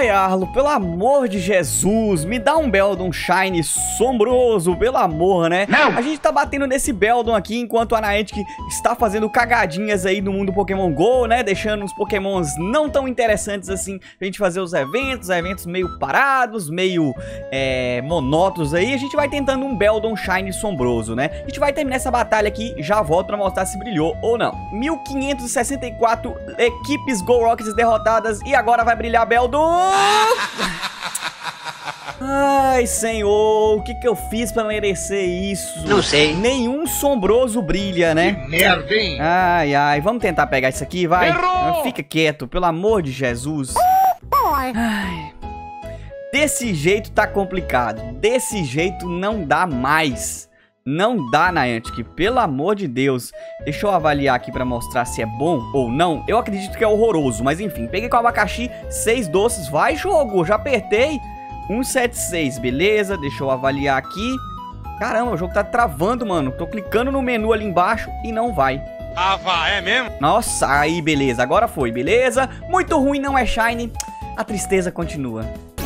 Ai, Arlo, pelo amor de Jesus, me dá um Beldum Shine sombroso, pelo amor, né? Não! A gente tá batendo nesse Beldum aqui enquanto a Niantic está fazendo cagadinhas aí no mundo Pokémon GO, né? Deixando os Pokémons não tão interessantes assim pra gente fazer os eventos meio parados, meio monótonos aí. A gente vai tentando um Beldum Shine sombroso, né? A gente vai terminar essa batalha aqui, já volto pra mostrar se brilhou ou não. 1564 equipes Go Rockets derrotadas e agora vai brilhar Beldum. Ai, senhor, o que eu fiz pra merecer isso? Não sei. Nenhum sombroso brilha, né? Que merda, hein? Ai, vamos tentar pegar isso aqui, vai. Errou! Fica quieto, pelo amor de Jesus. Ai. Desse jeito tá complicado. Desse jeito não dá mais. Não dá, Niantic, pelo amor de Deus. Deixa eu avaliar aqui pra mostrar se é bom ou não. Eu acredito que é horroroso, mas enfim. Peguei com abacaxi, 6 doces. Vai, jogo, já apertei. 176, beleza. Deixa eu avaliar aqui. Caramba, o jogo tá travando, mano. Tô clicando no menu ali embaixo e não vai. Ah, vai, é mesmo? Nossa, aí, beleza. Agora foi, beleza. Muito ruim, não é Shine. A tristeza continua.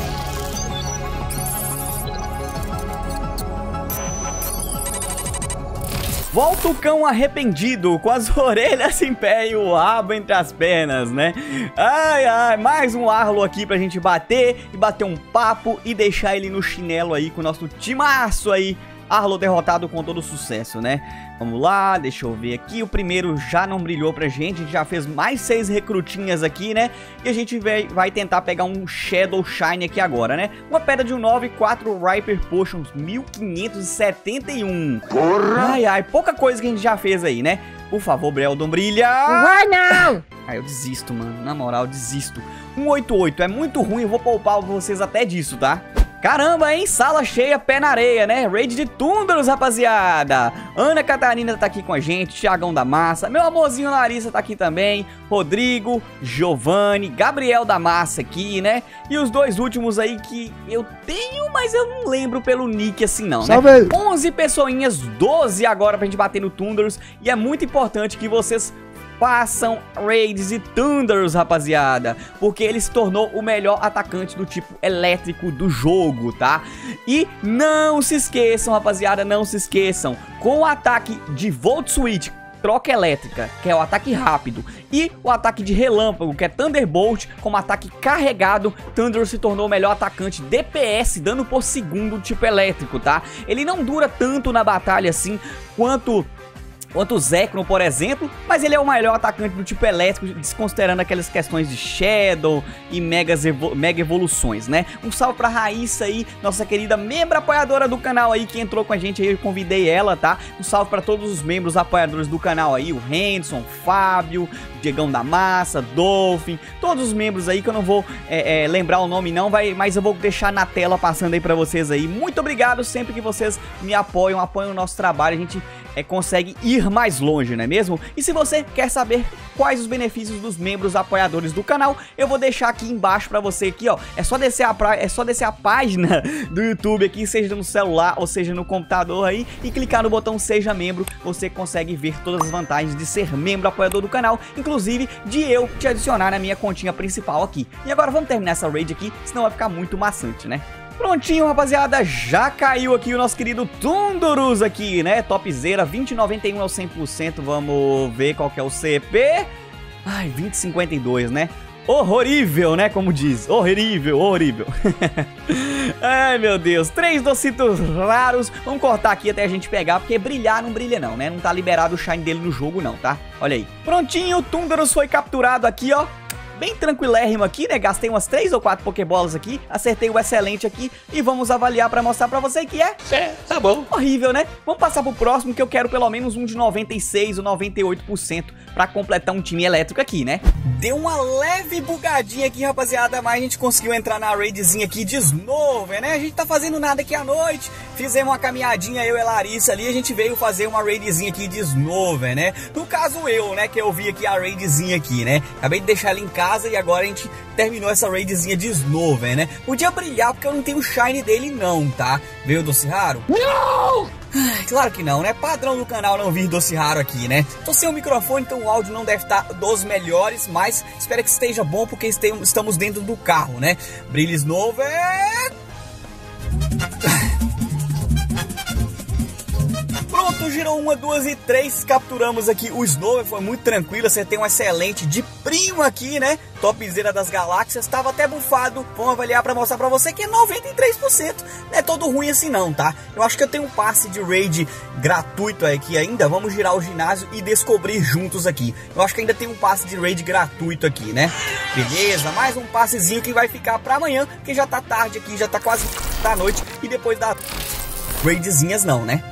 Volta o cão arrependido, com as orelhas em pé e o rabo entre as pernas, né? Ai, mais um Arlo aqui pra gente bater e bater um papo e deixar ele no chinelo aí com o nosso timaço aí. Arlo derrotado com todo sucesso, né? Vamos lá, deixa eu ver aqui. O primeiro já não brilhou pra gente. A gente já fez mais 6 recrutinhas aqui, né? E a gente vai tentar pegar um Shadow Shine aqui agora, né? Uma pedra de 9 e 4 Riper Potions, 1571. Porra! Ai, pouca coisa que a gente já fez aí, né? Por favor, Beldum, brilha! Vai não! Ai, eu desisto, mano. Na moral, eu desisto. 188, é muito ruim. Eu vou poupar vocês até disso, tá? Caramba, hein? Sala cheia, pé na areia, né? Raid de Tundros, rapaziada. Ana Catarina tá aqui com a gente, Thiagão da Massa. Meu amorzinho Larissa tá aqui também. Rodrigo, Giovanni, Gabriel da Massa aqui, né? E os dois últimos aí que eu tenho, mas eu não lembro pelo nick assim não, né? Salve! 11 pessoinhas, 12 agora pra gente bater no Tundros. E é muito importante que vocês façam raids e Thunders, rapaziada, porque ele se tornou o melhor atacante do tipo elétrico do jogo, tá? E não se esqueçam, rapaziada, não se esqueçam, com o ataque de Volt Switch, troca elétrica, que é o ataque rápido, e o ataque de relâmpago, que é Thunderbolt, como ataque carregado, Thunder se tornou o melhor atacante DPS, dano por segundo do tipo elétrico, tá? Ele não dura tanto na batalha assim, quanto o Zekrom, por exemplo, mas ele é o melhor atacante do tipo elétrico, desconsiderando aquelas questões de Shadow e mega evoluções, né? Um salve pra Raíssa aí, nossa querida membro apoiadora do canal aí, que entrou com a gente aí, eu convidei ela, tá? Um salve pra todos os membros apoiadores do canal aí, o Henderson, Fábio, Diegão da Massa, Dolphin, todos os membros aí que eu não vou lembrar o nome não, mas eu vou deixar na tela passando aí pra vocês aí. Muito obrigado sempre que vocês me apoiam o nosso trabalho, a gente consegue ir mais longe, não é mesmo? E se você quer saber quais os benefícios dos membros apoiadores do canal, eu vou deixar aqui embaixo pra você aqui, ó. É só descer a página do YouTube aqui, seja no celular ou seja no computador aí, e clicar no botão Seja Membro. Você consegue ver todas as vantagens de ser membro apoiador do canal, inclusive de eu te adicionar na minha continha principal aqui. E agora vamos terminar essa raid aqui, senão vai ficar muito maçante, né? Prontinho, rapaziada, já caiu aqui o nosso querido Tundurus aqui, né? Topzera, 2091 ao 100%, vamos ver qual que é o CP. Ai, 2052, né? Horrível, né? Como diz, horrível. Ai, meu Deus, 3 docitos raros. Vamos cortar aqui até a gente pegar, porque brilhar não brilha não, né? Não tá liberado o shine dele no jogo não, tá? Olha aí. Prontinho, o Tundurus foi capturado aqui, ó. Bem tranquilérrimo aqui, né? Gastei umas 3 ou 4 Pokébolas aqui, acertei o excelente aqui e vamos avaliar pra mostrar pra você que Tá bom. horrível, né? Vamos passar pro próximo, que eu quero pelo menos um de 96 ou 98% pra completar um time elétrico aqui, né? Deu uma leve bugadinha aqui, rapaziada, mas a gente conseguiu entrar na raidzinha aqui de Snover, né? A gente tá fazendo nada aqui à noite, fizemos uma caminhadinha, eu e a Larissa ali, a gente veio fazer uma raidzinha aqui de Snover, né? No caso eu, né, que eu vi aqui a raidzinha aqui, né? Acabei de deixar ela em casa, casa e agora a gente terminou essa raidzinha de Snover, né? Podia brilhar porque eu não tenho o shine dele não, tá? Veio o doce raro? Não! Claro que não, né? Padrão do canal não vir doce raro aqui, né? Tô sem o microfone, então o áudio não deve estar dos melhores, mas espero que esteja bom porque estamos dentro do carro, né? Brilho Snover... Pronto, girou 1, 2 e 3, capturamos aqui o Snover, foi muito tranquilo, acertei um excelente de primo aqui, né? Topzera das galáxias, tava até bufado, vamos avaliar pra mostrar pra você que é 93%, não é todo ruim assim não, tá? Eu acho que eu tenho um passe de raid gratuito aqui ainda, vamos girar o ginásio e descobrir juntos aqui. Eu acho que ainda tem um passe de raid gratuito aqui, né? Beleza, mais um passezinho que vai ficar pra amanhã, porque já tá tarde aqui, já tá quase da noite e depois da raidzinhas não, né?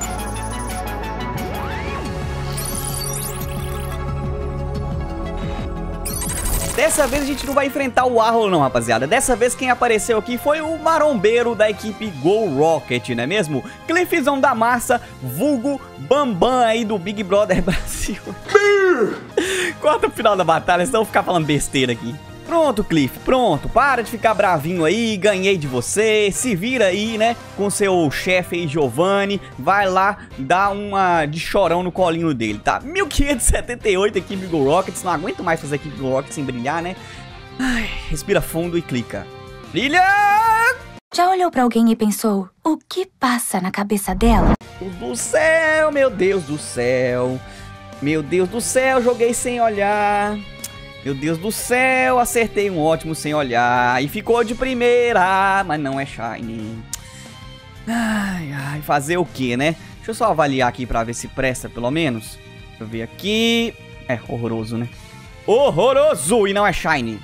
Dessa vez a gente não vai enfrentar o Arrow não, rapaziada. Dessa vez quem apareceu aqui foi o marombeiro da equipe Go Rocket, não é mesmo? Cliffzão da massa, vulgo Bambam aí do Big Brother Brasil. Corta o final da batalha, senão eu vou ficar falando besteira aqui. Pronto, Cliff, pronto, para de ficar bravinho aí, ganhei de você, se vira aí, né, com seu chefe aí, Giovanni, vai lá dar uma de chorão no colinho dele, tá? 1578 equipe Go Rockets, não aguento mais fazer equipe Go Rockets sem brilhar, né? Ai, respira fundo e clica. Brilha! Já olhou pra alguém e pensou, o que passa na cabeça dela? Do céu, meu Deus do céu, meu Deus do céu, joguei sem olhar. Meu Deus do céu, acertei um ótimo sem olhar. E ficou de primeira, mas não é shiny. Ai, ai, fazer o que, né? Deixa eu só avaliar aqui pra ver se presta pelo menos. Deixa eu ver aqui. É, horroroso, né? Horroroso! E não é shiny.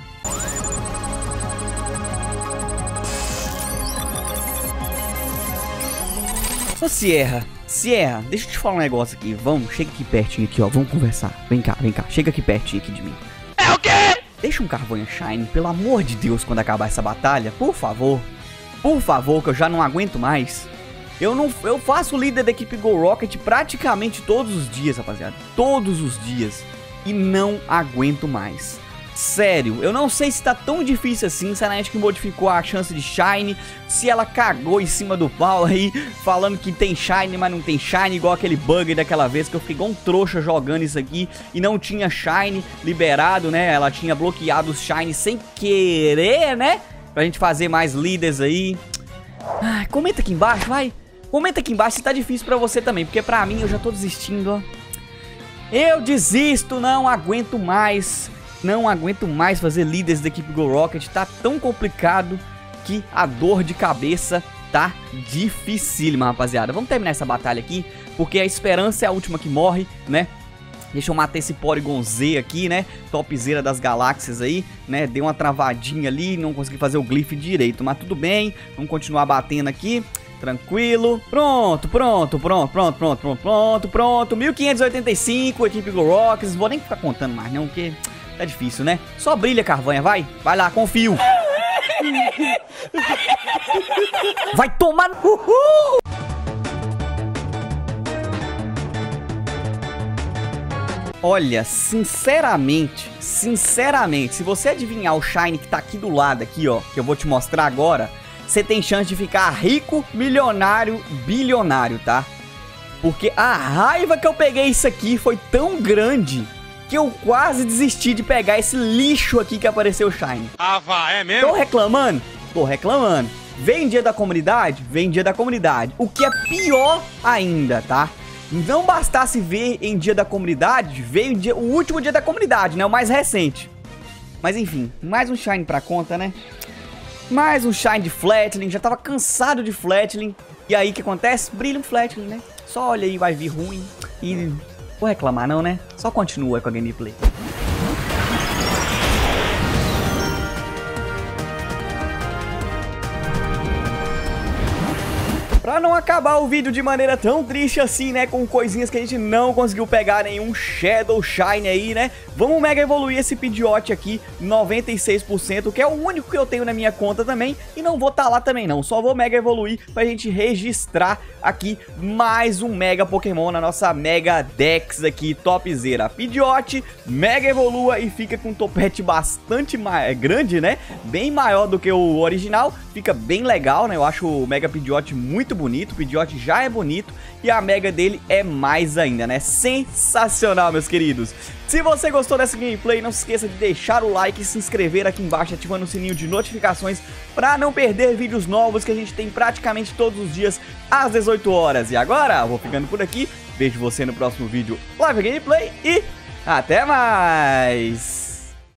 Ô, Sierra, deixa eu te falar um negócio aqui. Vamos, chega aqui pertinho aqui, ó. Vamos conversar. Vem cá, chega aqui pertinho aqui de mim. É o quê? Deixa um Carvanha Shine, pelo amor de Deus, quando acabar essa batalha. Por favor, que eu já não aguento mais. Eu faço o líder da equipe Go Rocket praticamente todos os dias, rapaziada. Todos os dias. E não aguento mais. Sério, eu não sei se tá tão difícil assim, se a Niantic modificou a chance de Shine, se ela cagou em cima do pau aí, falando que tem Shine, mas não tem Shine, igual aquele bug daquela vez que eu fiquei igual um trouxa jogando isso aqui e não tinha Shine liberado, né? Ela tinha bloqueado os Shine sem querer, né? Pra gente fazer mais líderes aí. Ai, comenta aqui embaixo, vai. Comenta aqui embaixo se tá difícil pra você também, porque pra mim eu já tô desistindo, ó. Eu desisto, não aguento mais. Não aguento mais fazer líderes da equipe Go Rocket, tá tão complicado que a dor de cabeça tá dificílima, rapaziada. Vamos terminar essa batalha aqui, porque a esperança é a última que morre, né? Deixa eu matar esse Porygon Z aqui, né? Topzera das galáxias aí, né? Deu uma travadinha ali, não consegui fazer o glyph direito, mas tudo bem. Vamos continuar batendo aqui. Tranquilo. Pronto. 1585, equipe Go Rockets. Não vou nem ficar contando mais não, porque tá difícil, né? Só brilha, Carvanha, vai. Vai lá, confio. Vai tomar... Uhul! Olha, sinceramente, se você adivinhar o Shine que tá aqui do lado, aqui, ó, que eu vou te mostrar agora, você tem chance de ficar rico, milionário, bilionário, tá? Porque a raiva que eu peguei isso aqui foi tão grande que eu quase desisti de pegar esse lixo aqui que apareceu o Shine. Ah, vá, é mesmo? Tô reclamando? Tô reclamando. Vem dia da comunidade? Vem dia da comunidade. O que é pior ainda, tá? Não bastasse ver em dia da comunidade, veio o último dia da comunidade, né? O mais recente. Mas enfim, mais um Shine pra conta, né? Mais um Shine de Fletchling, já tava cansado de Fletchling. E aí o que acontece? Brilha um Fletchling, né? Só olha aí, vai vir ruim. E vou reclamar não, né? Só continua com a gameplay. pra não acabar o vídeo de maneira tão triste assim, né, com coisinhas que a gente não conseguiu pegar nenhum Shadow Shine aí, né, vamos mega evoluir esse Pidgeot aqui, 96%, que é o único que eu tenho na minha conta também, e não vou tá lá também não, só vou mega evoluir pra gente registrar aqui mais um mega Pokémon na nossa Mega Dex aqui, topzera. Pidgeot, mega evolua e fica com um topete bastante grande, né, bem maior do que o original, fica bem legal, né, eu acho o Mega Pidgeot muito bonito, o Pidgeot já é bonito e a Mega dele é mais ainda, né, sensacional, meus queridos. Se você gostou dessa gameplay, não se esqueça de deixar o like e se inscrever aqui embaixo, ativando o sininho de notificações para não perder vídeos novos que a gente tem praticamente todos os dias às 18 horas. E agora, eu vou ficando por aqui, vejo você no próximo vídeo Live Gameplay e até mais!